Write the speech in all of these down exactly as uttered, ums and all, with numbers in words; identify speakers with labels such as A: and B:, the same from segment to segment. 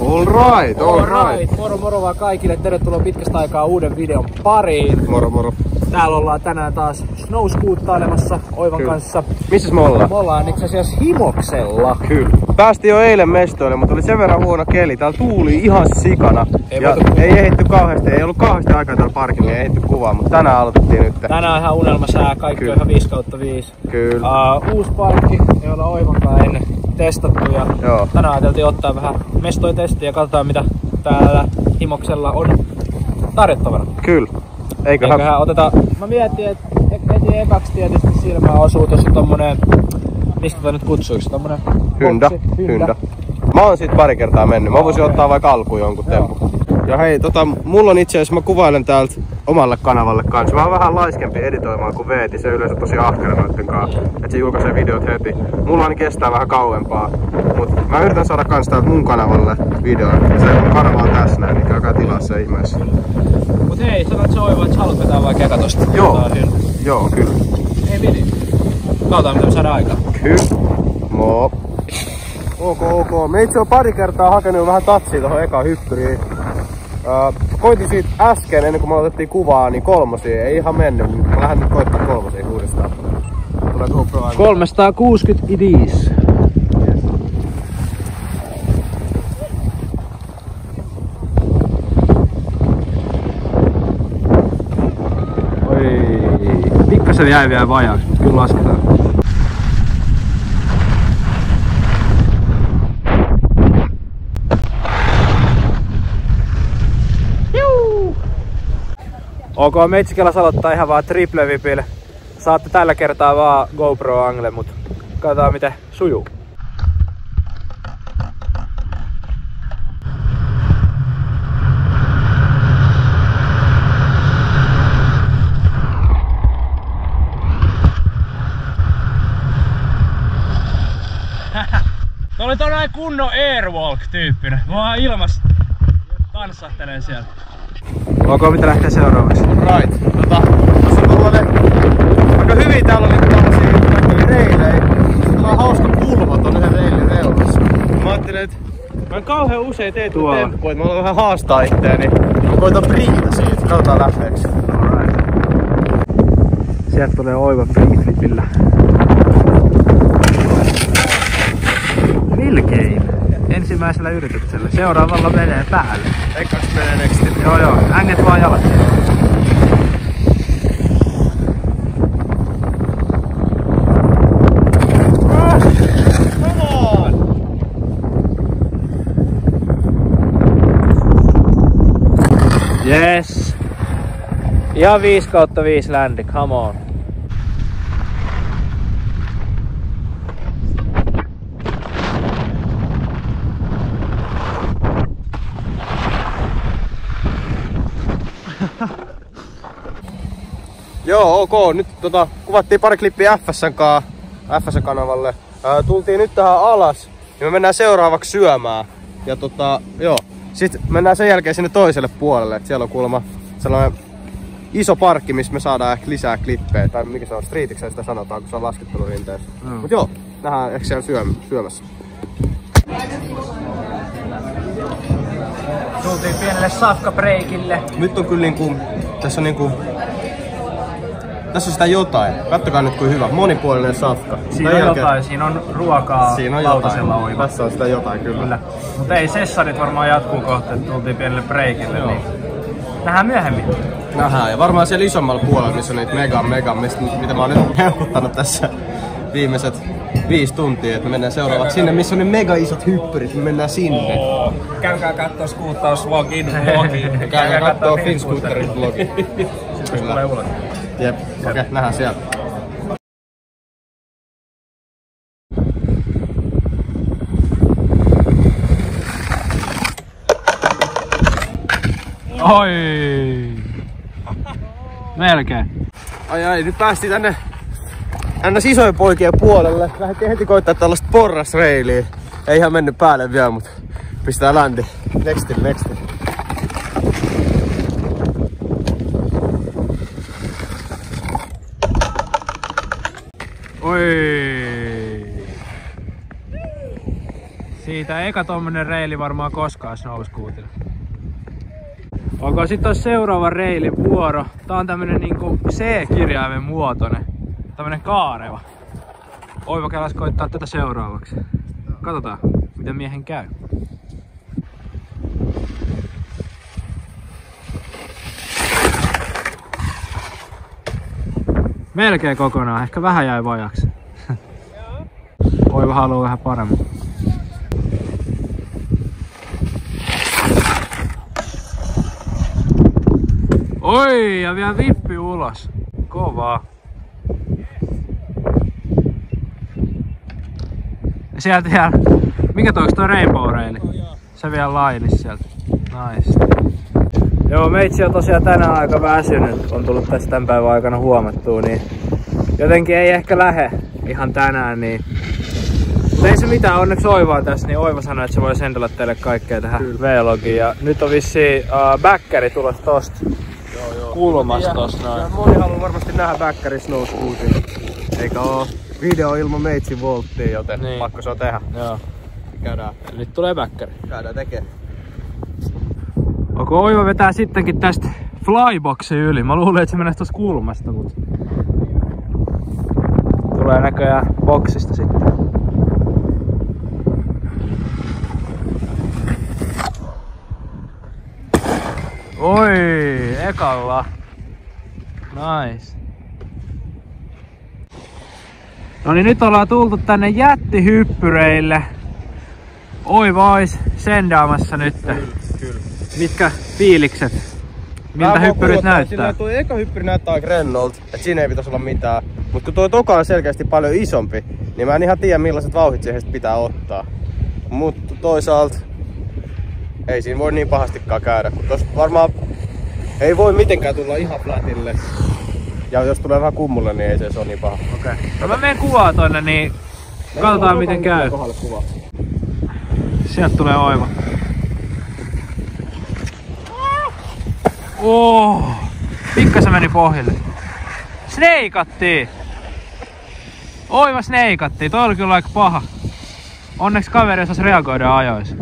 A: All right, all, all right.
B: right. Moro moro vaan kaikille. Tervetuloa pitkästä aikaa uuden videon pariin.
A: Moro moro.
B: Täällä ollaan tänään taas snowscootailemassa Oivan
A: Kyllä.
B: kanssa.
A: Missäs me ollaan?
B: Me ollaan itse asiassa Himoksella.
A: Kyllä. Päästiin jo eilen mestoille, mutta oli sen verran huono keli. Täällä tuuli ihan sikana. Ei, ja ei ehditty kauheasti, ei ollut kauheasti aikaa täällä parkilla, ei ehditty kuvaa, mutta tänään aloitettiin nyt.
B: Tänään on ihan unelmasää, kaikki Kyllä. on ihan viisi kautta viisi.
A: Kyllä.
B: Uh, uusi parkki, ei olla Oivankaan ennen testattu ja Joo. tänään ajateltiin ottaa vähän mestoitestiä ja katsotaan mitä täällä Himoksella on tarjottavana.
A: Kyllä. Eiköhän...
B: Eiköhän oteta... Mä mietin, että heti ekaksi tietysti silmään osuu tossa tommonen... Mistä toi nyt kutsuiksi? Tommonen...
A: Hynda. Hynda. Mä oon sit pari kertaa mennyt. Mä voisin ottaa vaikka alkuun jonkun tempun. Ja hei, tota, mulla on itse asiassa, mä kuvailen täältä omalle kanavalle kanssa. Mä oon vähän laiskempi editoimaan kuin Veeti. Se yleensä tosi ahkera noitten kanssa. Et se julkaisee videot heti. Mulla aina kestää vähän kauempaa. Mut mä yritän saada kans täältä mun kanavalle videon. Ja se mun kanava on tässä näin, niin käykää tilaa se ihmeessä.
B: Mut hei, sanot se Oiva, että haluat vetää vaikka eka tosta.
A: Joo, joo, kyllä.
B: Ei midi. Katsotaan mitä me saadaan aikaan.
A: Kyllä. Moo. Ok, ok. Me itse on pari kertaa hakenut vähän tatsia tohon ekaan hyppyriin. Uh, koitin siitä äsken, ennen kuin me otettiin kuvaa, niin kolmosia. Ei ihan mennyt. Mä lähden nyt koittaa kolmosia uudestaan. Tulee GoPro aina.
B: kolmesataakuusikymmentäviisi.
A: Oi. Pikkasen jäi vielä vajaaksi, mutta kyllä lasketaan.
B: Ok, Meitsikelas aloittaa ihan vaan triple vipille. Saatte tällä kertaa vaan GoPro angle, mut katsotaan miten sujuu. Tuo oli todella kunnon airwalk-tyyppinen. Mä oon ilmas tanssahtelen siellä.
A: Ok, mitä lähtee seuraavaksi?
B: Right.
A: Tota, tässä on tuollainen... Aika hyvin täällä on niinku tällaisia reilejä. Täällä on hauska kulma ton yhden reilin reunassa. Mä ajattelin, että mä en kauhean usein tee tuolla temppuja, että mä aloin vähän haastaa itteeni. Mä koitan priitä siitä. Katsotaan lähteeksi.
B: Alright. Sieltä tulee Oiva freeflipillä. Melkein. Ensimmäisellä yrityksellä. Seuraavalla menee päälle.
A: Ekkaksi menee nextille.
B: Joo joo, änget vaan jalat.
A: Ah, come on!
B: Yes. Ihan viisi kautta viisi ländi, come on.
A: Joo, ok. Nyt tota, kuvattiin pari klippiä F S:n kaa, F S:n kanavalle. Ää, tultiin nyt tähän alas ja me mennään seuraavaksi syömään. Ja tota, joo. Sitten mennään sen jälkeen sinne toiselle puolelle. Et siellä on kuulemma sellainen iso parkki, missä me saadaan ehkä lisää klippejä. Tai mikä se on, streetikseen sitä sanotaan, kun se on laskettelurinteessä. Mm. Mut joo, nähdään ehkä siellä syöm syömässä.
B: Tultiin pienelle safka-breikille.
A: Nyt on kyllä niinku, tässä on niinku... Tässä on sitä jotain. Kattokaa nyt kuin hyvä. Monipuolinen safka.
B: Siinä on jälkeen... jotain. Siinä on ruokaa
A: Siinä on
B: lautasella Oiva.
A: Tässä on sitä jotain kyllä. kyllä.
B: Mutta ei sessarit varmaan jatkuu kohta, että tultiin pienelle breikille. Niin... Nähdään myöhemmin.
A: Nähdään. Ja varmaan siellä isommalla puolella, missä on niitä mega mega, mistä, mitä mä oon nyt heukuttanut tässä viimeiset viisi tuntia. Että me mennään seuraavaksi sinne, missä on ne mega isot hyppyrit. Me mennään sinne.
B: Oh, käykää kattoo skuuttausvlogin vlogin.
A: Käykää kattoo Finscooterin vlogin.
B: Sitten tulee ulos.
A: Jep, okei, okay, nähdään siellä.
B: Oi! Melkein.
A: Ai ai, nyt päästiin tänne ns. Isojen poikien puolelle. Lähdettiin heti koittaa tällaista porrasreiliä. Ei ihan mennyt päälle vielä, mutta pistää länti. Nextille, nextille.
B: Oi! siitä. Eka tommonen reili varmaan koskaan Snowscootilla. Onko sitten seuraava reilin vuoro? Tää on tämmönen niinku C-kirjaimen muotoinen. Tämmönen kaareva. Oiva kelas koittaa tätä seuraavaksi. Katsotaan, miten miehen käy. Melkein kokonaan, ehkä vähän jäi vajaksi. Oiva haluaa vähän paremmin. Oi, ja vielä vippi ulos. Kovaa. Ja sieltä vielä, mikä toi, toi Rainbow Raili? Se vielä lainis sieltä. Nice. Joo, meitsi on tosiaan tänään aika väsynyt. On tullut tässä tämän päivän aikana huomattua, niin jotenkin ei ehkä lähe ihan tänään, niin mutta ei se mitään, onneksi Oivaa tässä, niin Oiva sanoi, että se voi sendellä teille kaikkea tähän vlogiin. Ja nyt on vissiin uh, bäkkäri tulossa tosta kulmasta tosta noin.
A: Moni haluaa varmasti nähdä bäkkäri Snowscootin. Eikä oo video ilman meitsin volttia, joten niin. Pakko se on tehdä.
B: Joo.
A: Käydään.
B: Nyt tulee bäkkäri.
A: Käydään tekee.
B: Onko Oiva vetää sittenkin tästä flyboxin yli? Mä luulen, että se menee tosta kulmasta, mut tulee näköjään boksista sitten. Oi, ekalla. Nice. No niin, nyt ollaan tultu tänne jättihyppyreille. Oiva ois sendaamassa nyt.
A: Kyllä, kyllä.
B: Mitkä fiilikset? Miltä hyppyrit näyttää?
A: Sillä tuo eka hyppyri näyttää aika rennolta, että siinä ei pitäisi olla mitään. Mut kun tuo toka on selkeästi paljon isompi, niin mä en ihan tiedä millaiset vauhdit siihen pitää ottaa. Mutta toisaalta ei siinä voi niin pahastikaan käydä, kun tossa varmaan ei voi mitenkään tulla ihan flatille. Ja jos tulee vähän kummulle, niin ei se ole niin paha.
B: Okei. Okay. No mä menen kuvaa tonne, niin katsotaan miten käy. Sieltä tulee Oiva. Oh, pikkasen meni pohjille. Sneikattiin! Oiva sneikattiin, toi oli kyllä aika paha. Onneksi kaveri osasi reagoida ajoissa.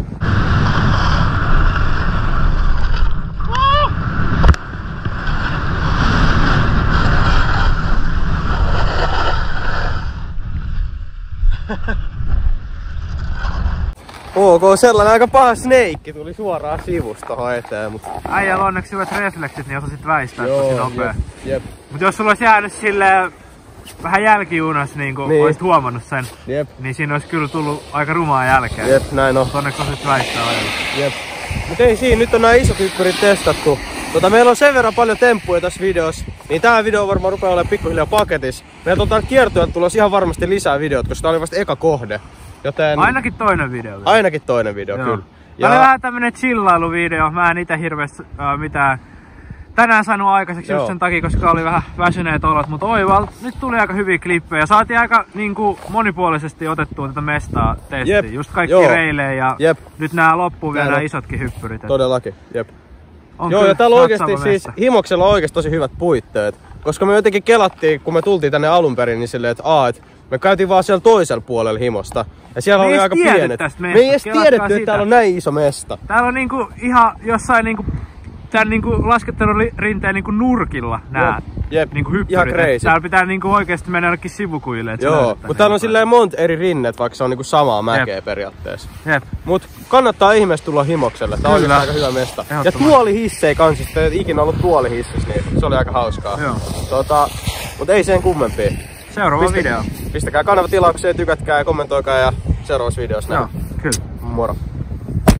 A: Ok, sellainen aika paha sneikki tuli suoraan sivusta tohon eteen, mut
B: äijällä on onneksi hyvät refleksit, niin osasit väistää
A: joo,
B: tosi nopea.
A: Jep, jep.
B: Mut jos sulla olisi jäänyt silleen vähän jälkijunas, niin kun niin. Oisit huomannut sen,
A: jep.
B: Niin siinä olisi kyllä tullut aika rumaa jälkeen.
A: Jep, näin on.
B: Mut onneksi osasit väistää ajalla.
A: Jep. Mut ei siinä, nyt on nää isot hyppyrit testattu. Tota, meillä on sen verran paljon temppuja tässä videossa, niin tää video varmaan rupeaa olemaan pikkuhiljaa paketissa. Meiltä on täällä kiertueelta tulossa ihan varmasti lisää videot, koska tää oli vasta eka kohde. Joten
B: ainakin toinen video. Vielä.
A: Ainakin toinen video, joo. Kyllä.
B: Ja tää oli vähän tämmönen chillailuvideo. Mä en ite hirveästi äh, mitään tänään saanut aikaiseksi joo. Just sen takia, koska oli vähän väsyneet olot. Mutta Oival, nyt tuli aika hyviä klippejä. Saatiin aika niinku monipuolisesti otettua tätä mestaa testiin. Jep. Just kaikki joo. Reilejä ja jep. Nyt nää loppuu vielä nää isotkin hyppyrit.
A: Todellakin, jep.
B: On
A: joo, ja täällä oikeesti siis Himoksella on oikeesti tosi hyvät puitteet. Koska me jotenkin kelattiin, kun me tultiin tänne alun perin, niin silleen, että aa, et me käytiin vaan siellä toisella puolella Himosta. Ja siellä me oli aika pienet. Me ei edes tiedetty, että täällä on näin iso mesta.
B: Täällä on niinku ihan jossain niinku tän niinku laskettelurinteen niinku nurkilla nää
A: jep,
B: niinku hyppyrit.
A: Ihan crazy.
B: Täällä pitää niinku oikeesti mennä jonnekin sivukuille.
A: Joo, mutta täällä on silleen monta eri rinnet, vaikka se on niinku samaa mäkeä jep. Periaatteessa. Jep. Mut kannattaa ihmeessä tulla Himokselle. Tää on aika hyvä mesta. Ja tuolihissei kans, jos te et ikinä ollut tuolihississä, niin se oli aika hauskaa. Joo. Tota, mut ei sen kummempia.
B: Seuraava Pistä, video.
A: Pistäkää kanava tilaukseen, tykätkää ja kommentoikaa ja seuraavassa videossa näin.
B: Joo, kyllä.
A: Moro.